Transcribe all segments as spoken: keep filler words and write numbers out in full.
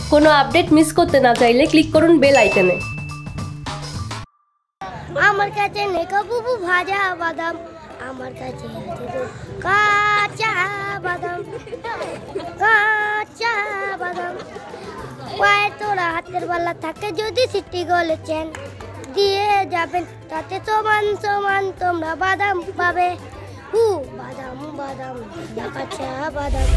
কোনো update miss করতে না চাইলে ক্লিক করুন বেল আইকনে। আমার কাছে নেই বুবু ভাজা বাদাম, আমার কাছে আছে তো কাঁচা বাদাম, কাঁচা বাদাম। পায়ে তোরা হাতের বেলা থাকে যদি সিটি গলেছেন দিয়ে যাবেন, তাতে সমান সমান তোমরা বাদাম পাবে। হু বাদাম বাদাম কাঁচা বাদাম।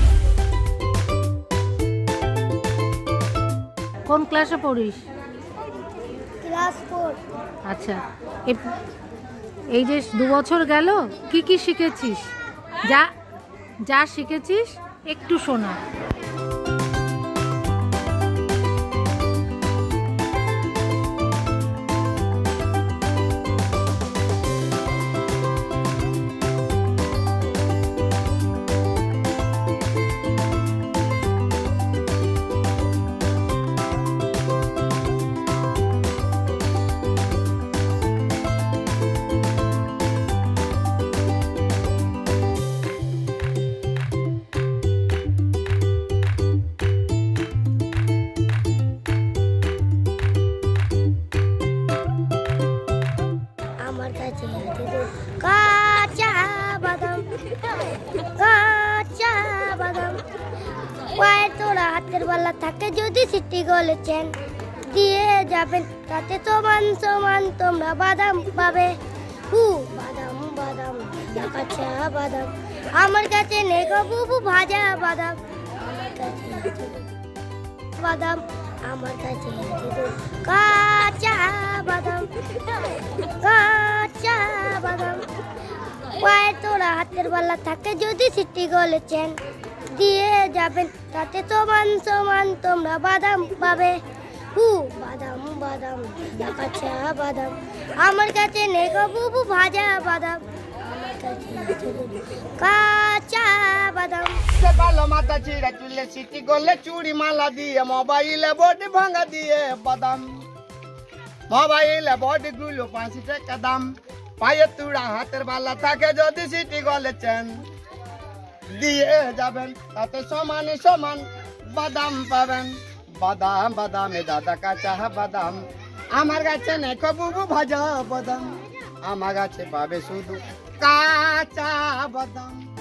কোন ক্লাসে পড়িস? Class four. আচ্ছা, এই যে দু বছর গেল কি কি শিখেছিস? যা যা শিখেছিস একটু শোনা। কাঁচা বাদাম, কাঁচা বাদাম। পায়ে তোরা হাতের বেলা থাকে যদি সিটি গলেছেন দিয়ে যাবেন, তাতে সমান সমান তোমরা বাদাম পাবে। হু বাদাম বাদাম কাঁচা বাদাম। আমার কাছে নেই বুবু ভাজা বাদাম, আমার কাছে আছে বাদাম, আমার কাছে আছে তো কাঁচা বাদাম, কাঁচা বাদাম। পায়ে তোরা হাতের বেলা থাকে যদি সিটি গলেছেন দিয়ে যাবেন, তাতে সমান সমান তোমরা বাদাম পাবে। হু বাদাম বাদাম কাঁচা বাদাম। আমার কাছে নেই বুবু ভাজা বাদাম, আমার কাছে আছে কাঁচা বাদাম। ভালো মাথা চিড়া চুলে সিটি গলে চুড়ি মালা দিয়ে মোবাইলে বডি ভাঙা দিয়ে বাদাম, মোবাইলে বডি গুলো পাঁচ টাকা দাম। পায়ে তুড়া হাতের বালা থাকে যদি সিটি গলেছেন দিয়ে যাবেন, তাতে সমান সমান বাদাম পাবেন। বাদাম বাদামে দাদা কাঁচা বাদাম। আমার কাছে নেই বুবু ভাজা বাদাম, আমার কাছে পাবে শুধু কাঁচা বাদাম।